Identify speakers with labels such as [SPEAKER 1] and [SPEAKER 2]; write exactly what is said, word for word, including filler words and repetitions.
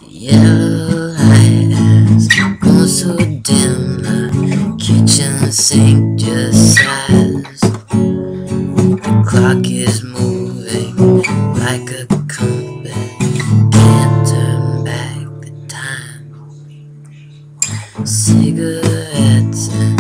[SPEAKER 1] Yellow light grown so dim, the kitchen sink just sighs. The clock is moving like a compass, can't turn back the time. Cigarettes and